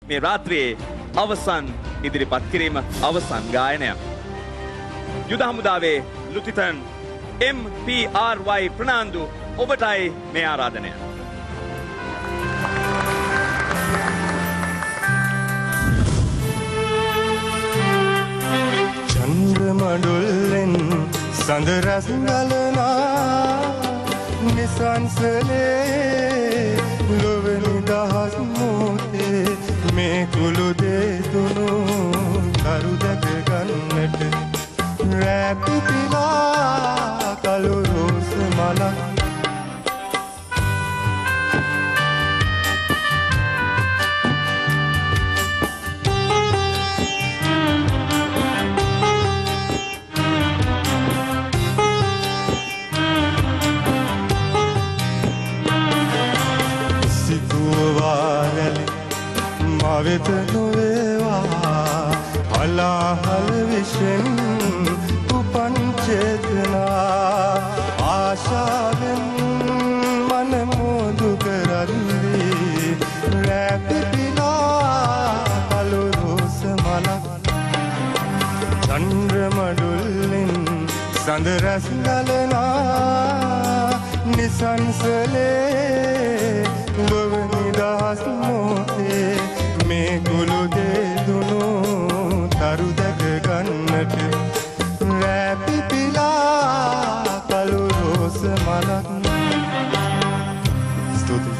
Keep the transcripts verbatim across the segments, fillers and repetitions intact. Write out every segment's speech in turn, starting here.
මේ රාත්‍රියේ අවසන් ඉදිරිපත් කිරීම අවසන් ගායනය. යුද හමුදාවේ lieutenant M P R Y Fernando ඔබටයි මේ ආරාධනය. චන්ද්‍රමඩුල්ලෙන් සඳ රස ගලනා නිසංසලේ ලොවෙනි දහස් මොහොතේ මේ කුළු දෙතුණු දරු දැක ගන්නට රැ පිපිලා කළු රෝස මලක් වෙත නොවේවා හලාහල විෂෙන් උපන් චේතනා ආශාවෙන් මන මොදු කරද්දී රැ පිපිලා කළු රෝස මලක් චන්ද්‍රමඩුල්ලෙන් සඳ රැස් ගලනා නිසංසලේ ලොවෙනි දහස් මොහොතේ මේ කුළු දෙතුණු තරු දැක ගන්නට රැ පිපිලා කළු රෝස මලක්. ස්තුතියි.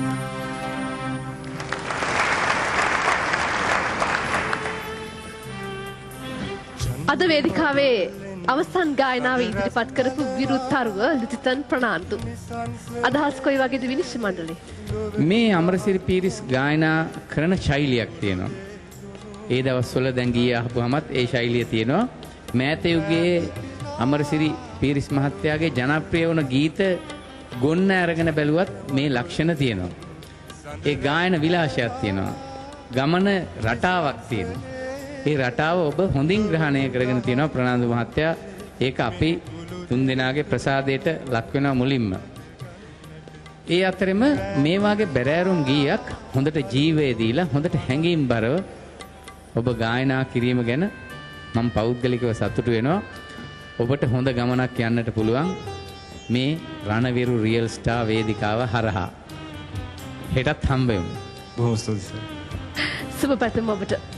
අද වේදිකාවේ අවසන් ගායනාව ඉදිරිපත් කරපු විරුත්තරුව ලුතිතන් ප්‍රනාන්දු. අදහස් කොයි වගේද විනිශ්චය මණ්ඩලේ? මේ අමරසිරි පීරිස් ගායනා කරන ශෛලියක් තියෙනවා. ඒ දවස්වල දැන් ගියේ අහපුවමත් ඒ ශෛලිය තියෙනවා. මෑත යුගයේ අමරසිරි පීරිස් මහත්තයාගේ ජනප්‍රිය වුණ ගීත ගොන්න අරගෙන බැලුවත් මේ ලක්ෂණ තියෙනවා. ඒ ගායන විලාසයක් තියෙනවා. ගමන රටාවක් තියෙනවා. ඒ රටාව ඔබ හොඳින් ග්‍රහණය කරගෙන තියෙනවා ප්‍රනාන්දු මහත්තයා. ඒක අපි තුන්දෙනාගේ ප්‍රසාදයට ලක් වෙනවා මුලින්ම. ඒ අතරෙම මේ වාගේ බැරෑරුම් ගීයක් හොඳට ජීවය දීලා හොඳට හැඟීම්බරව ඔබ ගායනා කිරීම ගැන මම පෞද්ගලිකව සතුටු වෙනවා. ඔබට හොඳ ගමනක් යන්නට පුළුවන් මේ රණවිරු රියල් ස්ටාර් වේදිකාව හරහා. හෙටත් හම්බ වෙමු. බොහොම ස්තුතියි. සුබ පැතුම් ඔබට.